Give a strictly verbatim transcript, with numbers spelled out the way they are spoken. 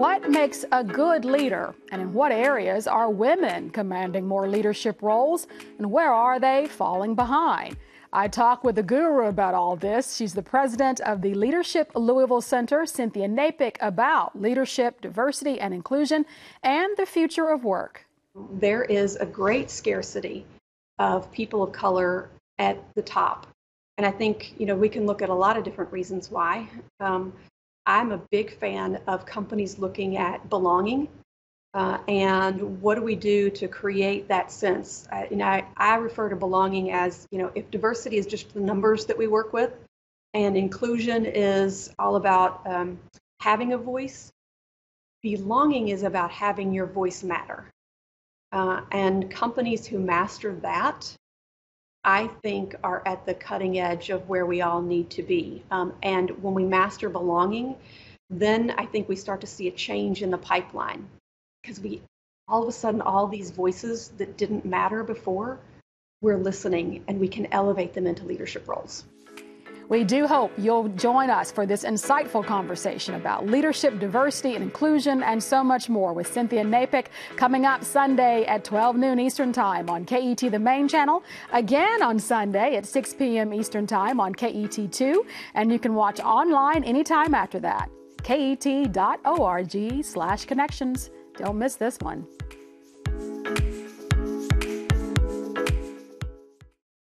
What makes a good leader, and in what areas are women commanding more leadership roles, and where are they falling behind? I talk with the guru about all this. She's the president of the Leadership Louisville Center, Cynthia Knapek, about leadership, diversity, and inclusion, and the future of work. There is a great scarcity of people of color at the top. And I think, you know, we can look at a lot of different reasons why. Um, I'm a big fan of companies looking at belonging uh, and what do we do to create that sense. I, you know, I, I refer to belonging as, you know, if diversity is just the numbers that we work with and inclusion is all about um, having a voice, belonging is about having your voice matter. Uh, and companies who master that, I think, are at the cutting edge of where we all need to be. Um, and when we master belonging, then I think we start to see a change in the pipeline, because we all of a sudden, all these voices that didn't matter before, we're listening and we can elevate them into leadership roles. We do hope you'll join us for this insightful conversation about leadership, diversity, and inclusion, and so much more with Cynthia Knapek coming up Sunday at twelve noon Eastern Time on K E T, the main channel. Again on Sunday at six p m Eastern Time on K E T two. And you can watch online anytime after that. K E T dot org slash connections. Don't miss this one.